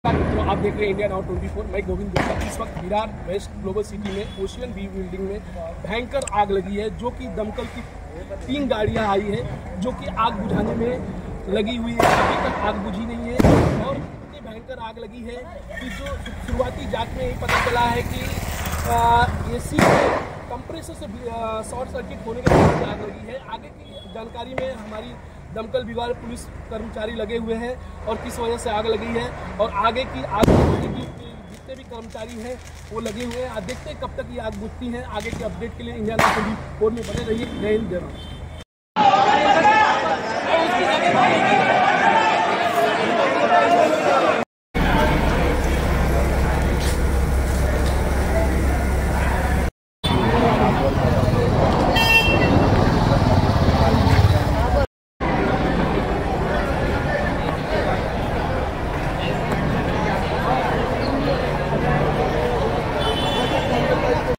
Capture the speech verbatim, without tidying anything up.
तो आप देख रहे हैं इंडिया नाउ चौबीस। मैं गोविंद गुप्ता। इस वक्त विरार वेस्ट ग्लोबल सिटी में ओशियन व्यू बिल्डिंग में भयंकर आग लगी है, जो कि दमकल की तीन गाड़ियां आई है जो कि आग बुझाने में लगी हुई है। अभी तक आग बुझी नहीं है और इतनी भयंकर आग लगी है कि जो शुरुआती जांच में ये पता चला है कि ए सी कंप्रेसर से शॉर्ट सर्किट होने के बाद आग लगी है। आगे की जानकारी में हमारी दमकल विभाग पुलिस कर्मचारी लगे हुए हैं और किस वजह से आग लगी है और आगे की आग बुझाने की जितने भी कर्मचारी हैं वो लगे हुए हैं। आप देखते हैं कब तक ये आग बुझती है। आगे के अपडेट के लिए इंडिया नाउ चौबीस में बने रहिए। जय हिंद, जय भारत।